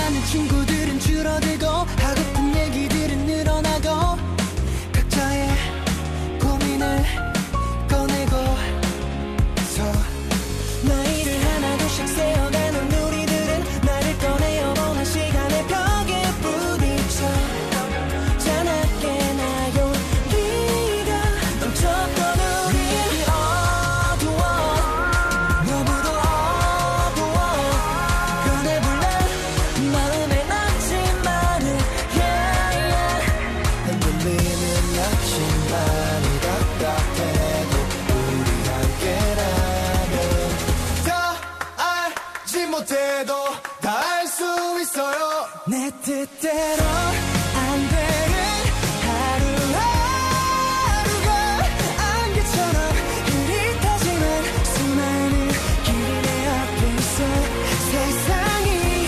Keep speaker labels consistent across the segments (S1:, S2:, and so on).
S1: 만나는 친구들은 줄어들고 하고픈 얘기들은 늘어나고 각자의 고민을 꺼내고서 나이를 하나둘씩 세어가는 우리들은 나를 꺼내어 보는 시간의 벽에 부딪혀 자나깨나 용기가 넘쳤던 우리 어두워 너무도 어두워 꺼내볼래 마음에 남지만은 흔들리는 아침만이 답답해도 우리 함께라면 다 알지 못해도 다 알 수 있어요 내 뜻대로 안 되는 하루하루가 안개처럼 흐릿하지만 수많은 길이 내 앞에 있어 세상이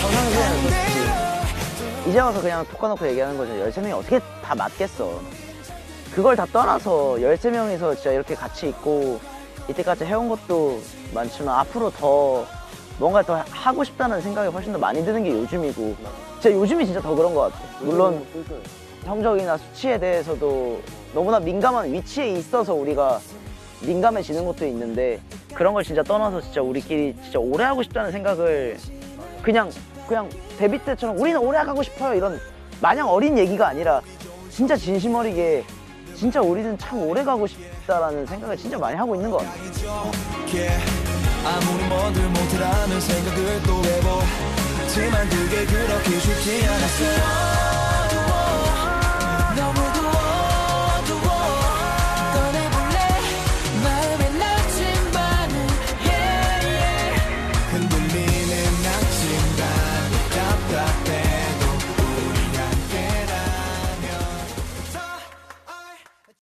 S1: 반대로
S2: 이제 와서 그냥 톡 까놓고 얘기하는 거죠. 13명이 어떻게 다 맞겠어. 그걸 다 떠나서 13명이서 진짜 이렇게 같이 있고 이때까지 해온 것도 많지만 앞으로 더 뭔가 더 하고 싶다는 생각이 훨씬 더 많이 드는 게 요즘이고 진짜 요즘이 진짜 더 그런 것 같아. 물론 성적이나 수치에 대해서도 너무나 민감한 위치에 있어서 우리가 민감해지는 것도 있는데 그런 걸 진짜 떠나서 진짜 우리끼리 진짜 오래 하고 싶다는 생각을 그냥 데뷔 때처럼 우리는 오래 가고 싶어요 이런 마냥 어린 얘기가 아니라 진짜 진심 어리게 진짜 우리는 참 오래 가고 싶다라는 생각을 진짜 많이 하고 있는 것 같아요.
S1: 아무리 뭐들 못해라는 생각을 또 해보지만 그게 그렇게 쉽지 않았어